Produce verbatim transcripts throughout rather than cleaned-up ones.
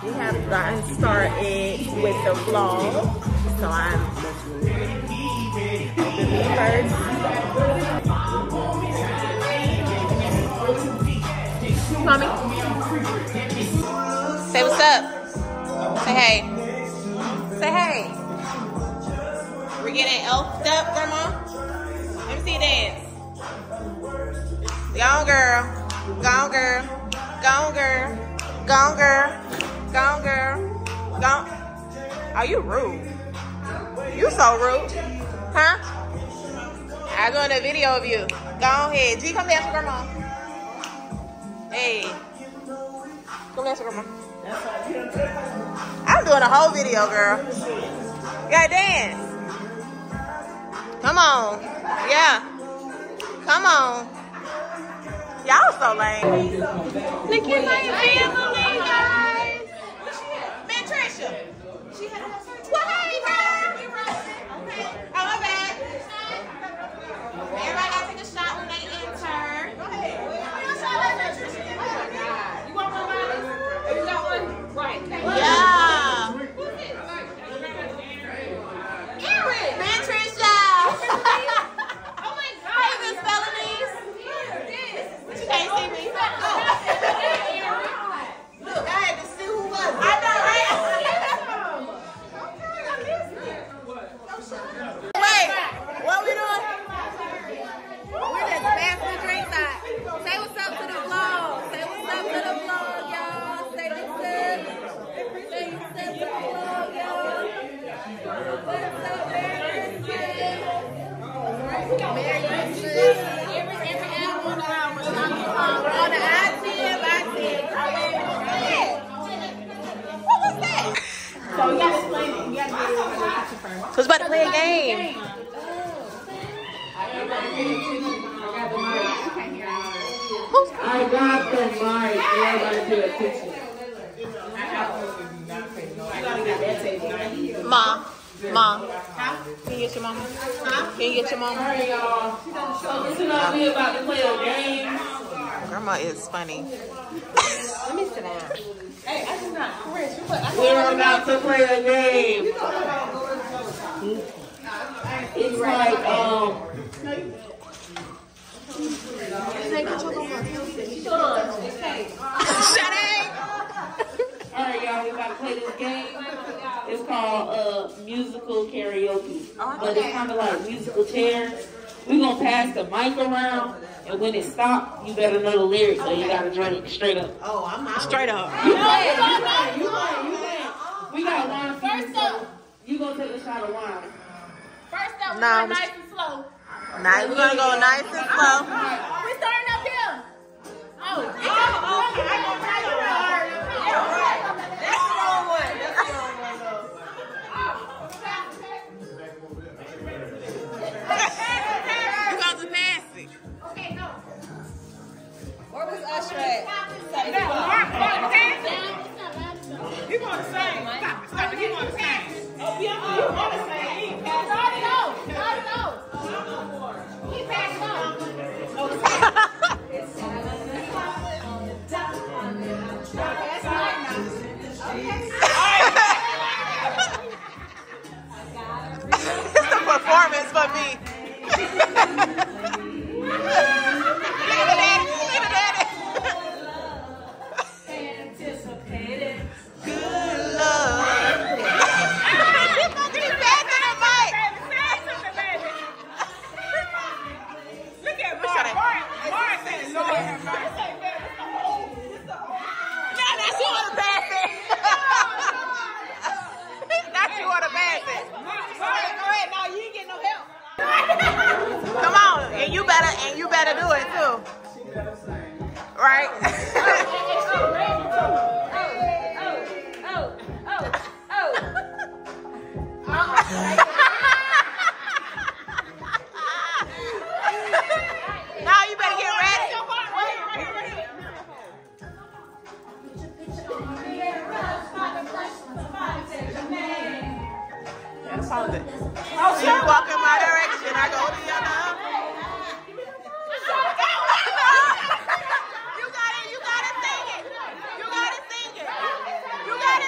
We have gotten started with the vlog, so I'm first. Mommy, say what's up. Say hey. Say hey. We're getting elfed up, Grandma. Let me see you dance. Go on, girl. Go on, girl. Go on, girl. Go on, girl. Go on, girl. Go on. Oh, you rude. You so rude. Huh? I'm doing a video of you. Go on ahead. G, come dance with Grandma. Hey. Come dance with Grandma. I'm doing a whole video, girl. You gotta dance. Come on. Yeah. Come on. Y'all so lame. Look at my family, guys. Man, Trisha. Well, hey, girl. Okay. Oh, my bad. Everybody gotta take a shot when they enter. Go ahead. You want one, Molly? You got one? Right. Yeah. Erin. Man, Trisha. Oh, my God. How you been spelling these? But you can't see me. Oh. Look, I had to see who was. I know, right? Okay, I missed it. Wait, what we doing? We're just passing the drinks out. Say what's up to the vlog. Say what's up to the vlog, y'all. Say what's up. Say what's up to the vlog, y'all. What's up, Merry Christmas? Merry Christmas. Every every album on the house. On the I ten, I ten. What was that? So you gotta explain it. You gotta get it first. So it's about to play a game. I got the mic. Everybody pay attention. Mom. Mom. Can you get your mama? Huh? Can you get your mama? All right, y'all. So listen up. We about to play a game. Grandma is funny. Let me sit down. Hey, I did not. We're about to play a game. It's like, um... Shut it! Alright, y'all, we about to play this game. It's called uh, musical karaoke. But it's kind of like musical chairs. We're going to pass the mic around, and when it stops, you better know the lyrics, so you got to run it straight up. Oh, I'm out. Straight up. You play it, you play it, you play it, you play it. We got wine for you, so you going to take a shot of wine. First up, we're No, going nice and slow. Nice. We're going to go nice and slow. We starting up here. Oh, oh, okay. I gonna try to run. That's the wrong one. That's the wrong one, though. You got to pass it. Okay, no. Where was Usher at? You want to sing? Stop it, stop it. You want to sing? Oh, yeah, you want to sing. He passed it. Already know. Already know. He passed it on. It's a performance for me. Leave it at it. Leave it at it. Good love. She's supposed to be passing the mic. Look at Mark. Mark, Mark said, Lord have mercy. Now, now she want to pass it. Now she want to pass it. Go ahead, now you ain't getting no help. Come on, and you better, and you better do it too. Right? Now you better get ready. That's all good. Oh, she walk in my direction. I go the other. You got it. You got to sing it. You got to sing it. You got to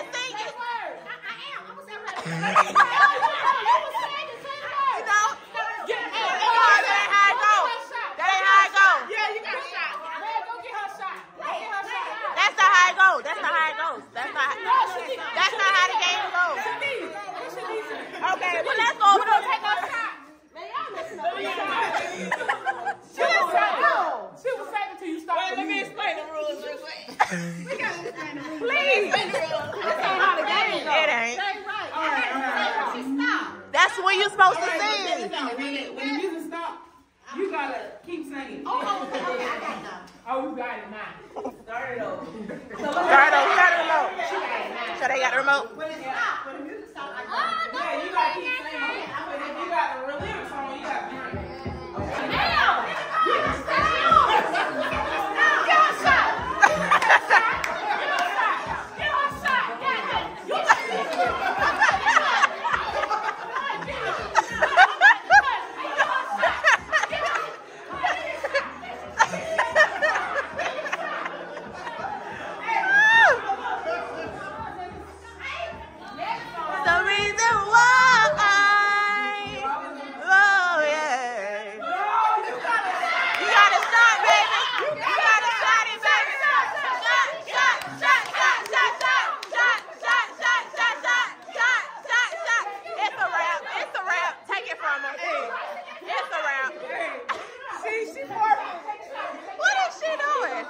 Okay, well, let's go. We're going to take our shot. Man, y'all listen up. She was saying, she was saying until you stop. Wait, let me explain the rules real quick. We got to explain the rules. Please. This ain't how the game goes. It ain't. Say right. All right, all right. She stopped. That's when you're supposed to sing. When the, when the music stops, you got to keep singing. Oh, okay, okay, I got that. Oh, you got it now. Start it over. Start it over. Start the remote. She got it now. So they got the remote? When it stops, when the music stops, I got it. Yeah, you got to keep singing. But if you got the real lyrics on, you got to drink. Damn! You can stay on! Give her a shot! Give her a shot! Give her a shot! You the reason why I, oh yeah. You gotta start, baby. You gotta start it, baby. Shot, shot, shot, shot, shot, shot, shot, shot, shot, shot, shot, shot, shot, shot. It's a wrap. It's a wrap. Take it from her. It's a wrap. See, she more. What is she doing?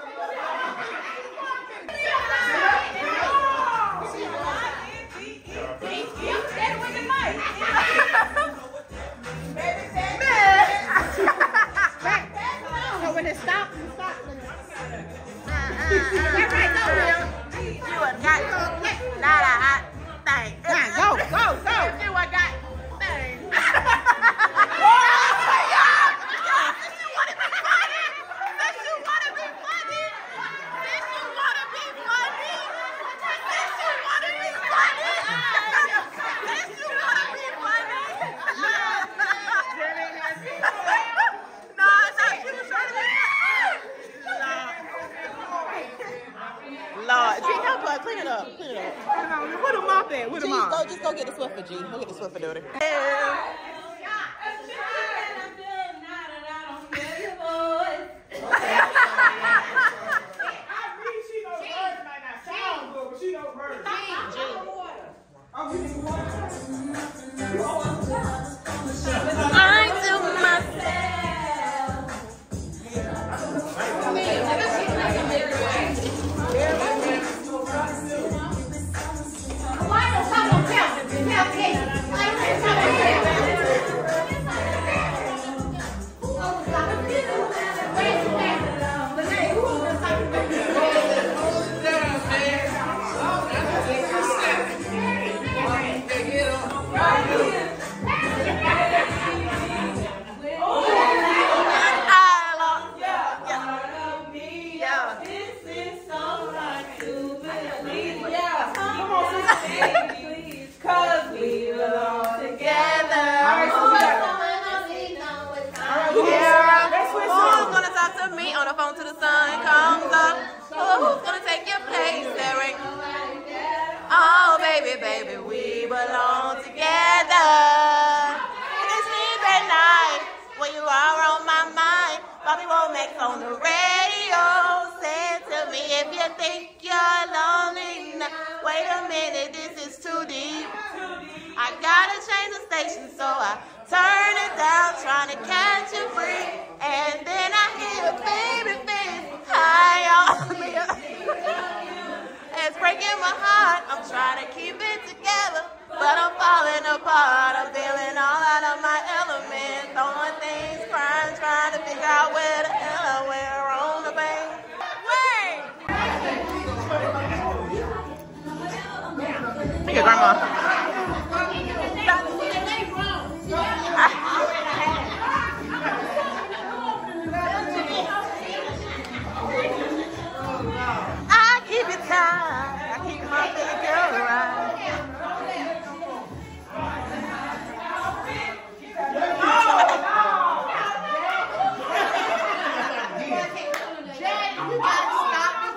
So when it stops, it stops. That's right, go, Will. You a got not a hot thing. Go, go, go. You a got thing. Lord, G, help her. Clean it up. Clean it up. Put them up there. Put G, them up. go, just go get the Swiffer, G. Go get the Swiffer, duty. I do to the sun comes up. Oh, who's gonna take your place, Derek? Oh, baby, baby, we belong together. And it's sleep at night when you are on my mind. Bobby Womack's on the radio. Say to me if you think you're lonely. Now, wait a minute, this is too deep. I gotta change the station, so I turn it down, trying to catch a free. And then I hear baby face high on me. It's breaking my heart. I'm trying to keep it together, but I'm falling apart. I'm feeling all out of my element, throwing things, crying, trying to figure out where the hell we're on the bank. Wait! Look at grandma. I keep it tight. I keep my figure right.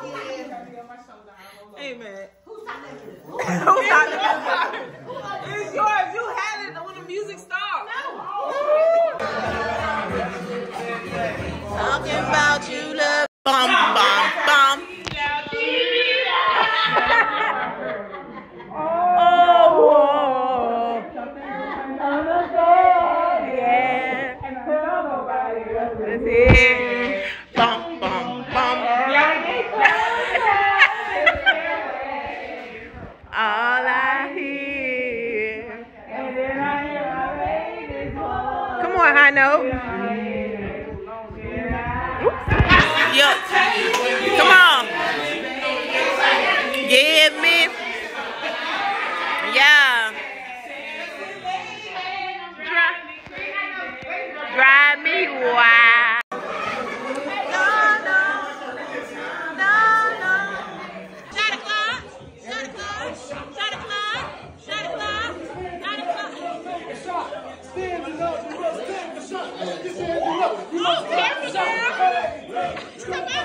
Amen. Who's talking? Who's talking? George, you had it when the music stopped. No. Talking about you love. Bum, bum, bum. Bum, bum, bum. All I hear. Come on, high note. Yo, come on. Give me. Yeah. Drive me wild. No, no. No, no. Shot o'clock. Shot o'clock. Shot o'clock. Shot o'clock. Shot o'clock. Stand up. You must stand the shot. You stand up. You must stand the shot. Come on.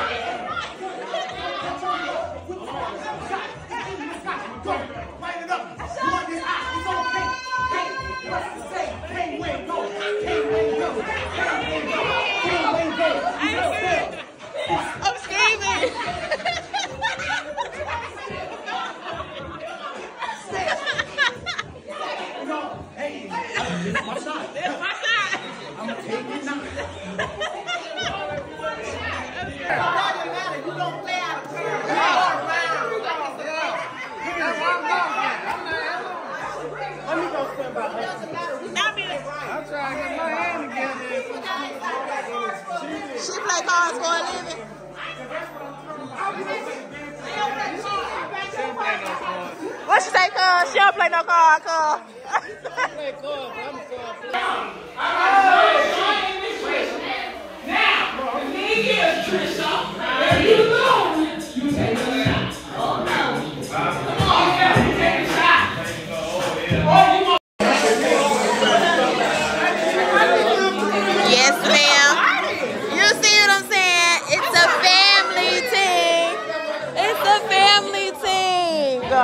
Light it up. You want this hot. It's okay. Hey, what's to say? Can't win, go. Can't win, go. Can't win, go. Can't win, go. I'm screaming. Hey, it's my shot. It's my shot. I'm taking it now. It doesn't matter. You don't play out of turn. You go around. Let me go stand by her. I'm trying to get my hand together. She play cards for a living. What she say, cuz? She don't play no card, cuz. I play cards, but I'm a card player. Now, when you get Trisha, there you go. You take a shot. Oh, no. Come on, yeah, you take a shot. Yes, ma'am. You see what I'm saying? It's a family team. It's a family team. Go.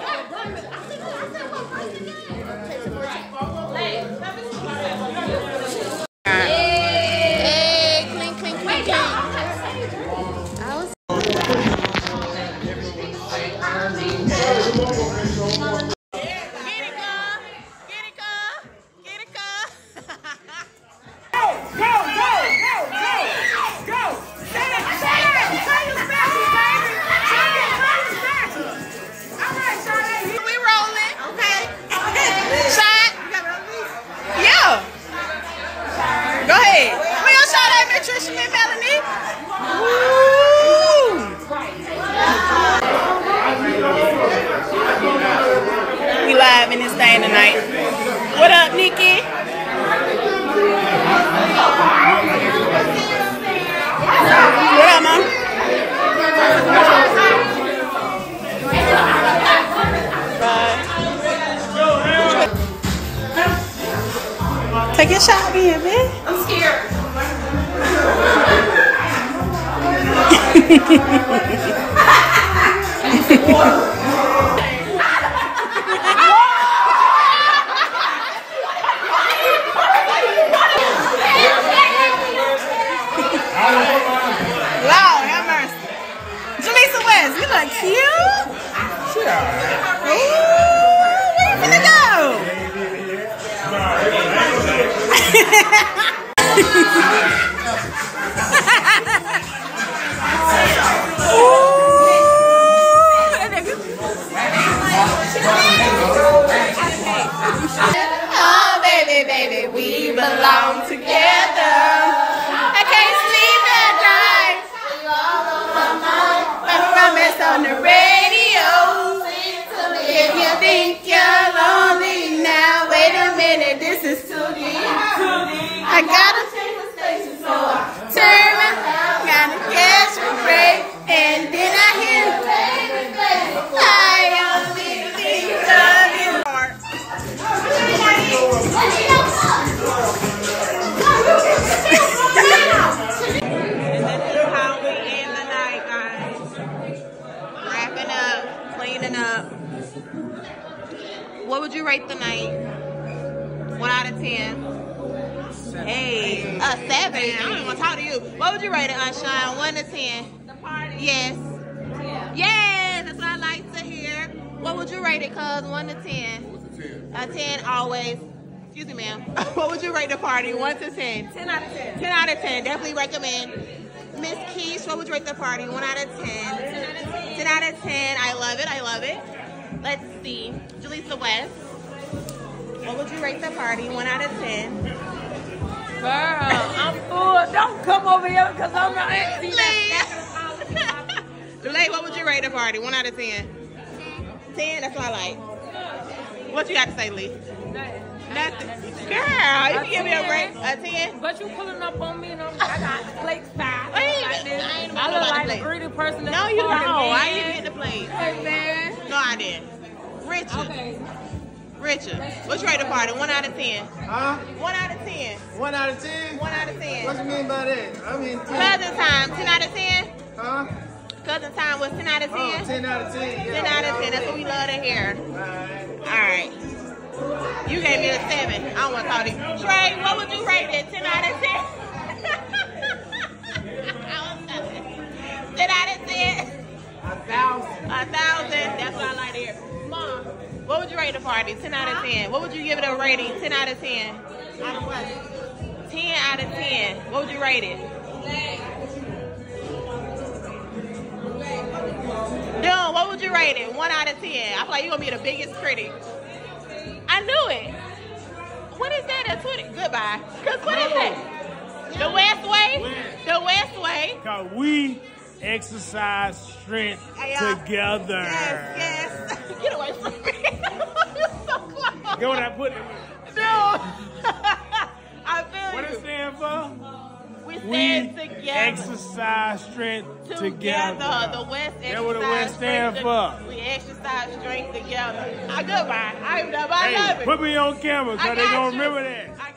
Hey, clink, clink, clink, clink. I was. We live in this thing tonight. What up, Nikki? What up, Mom? Bye. Take your shot again, man. I'm scared. Lord have mercy. Jaleesa West, you look cute. She alright. Ooh, where you finna go? Oh, baby, baby, we belong together. I can't sleep at night. I promise on the radio. If you think you're lonely now, wait a minute, this is too deep. I gotta change the station, so I turn around, gotta catch a break, and then I hear the baby, baby. I only think of you. what would you rate the night? One out of ten. Hey, a seven. I don't even want to talk to you. What would you rate it, Unshine? One to ten. The party. Yes. Yeah. Yes, that's what I like to hear. What would you rate it, cuz? One to ten. A ten always. Excuse me, ma'am. What would you rate the party? One to ten. Ten out of ten. Ten out of ten. Definitely recommend. Miss Keish, what would you rate the party? One out of ten. Ten out of ten. Ten out of ten. I love it. I love it. Let's see. Jaleesa West. What would you rate the party? One out of ten. Girl, I'm full. Don't come over here because I'm not empty. Dulay, what would you rate the party? One out of ten. Ten. That's what I like. What you got to say, Lee? Nothing. Girl, you can give me a rate. A ten? But you pulling up on me and I'm, I got the plate style. I ain't like even- this. I ain't even I know look about like the a plate. greedy person. at No, the you party, don't. I man. ain't even get the plate. Hey, man. No, I didn't. Richard. Okay. Richard, what you rate the party? One out of ten. Huh? One out of ten. One out of ten? One out of What ten. you mean by that? I mean ten. Cousin time, ten out of ten. Huh? Cousin time was ten out of Oh, ten. ten out of ten. Yeah, ten out of ten. That's what we love to hear. Alright. All right. You gave me a seven. I don't want to talk to you. Trey, what would you rate it? ten out of ten? ten out of ten? A thousand. A thousand. That's what I like to hear. Mom, what would you rate the party? ten out of ten. What would you give it a rating? ten out of ten. Out of what? ten out of ten. What would you rate it? Dylan, what would you rate it? one out of ten. I feel like you're going to be the biggest critic. I knew it. What is that? That's what it, goodbye. Cause what is that? The West Way? The West Way. Because we exercise strength Yeah. together. Yes, yes. Get away from me. You're so close. Get what I put in No. I feel What you. it stand for? We We stand together. exercise strength Together. together. The West exercise That what the West stand strength for. to- We exercise strength together. I goodbye. I, I Hey, love it. put me on camera I because they got gonna you. remember that. I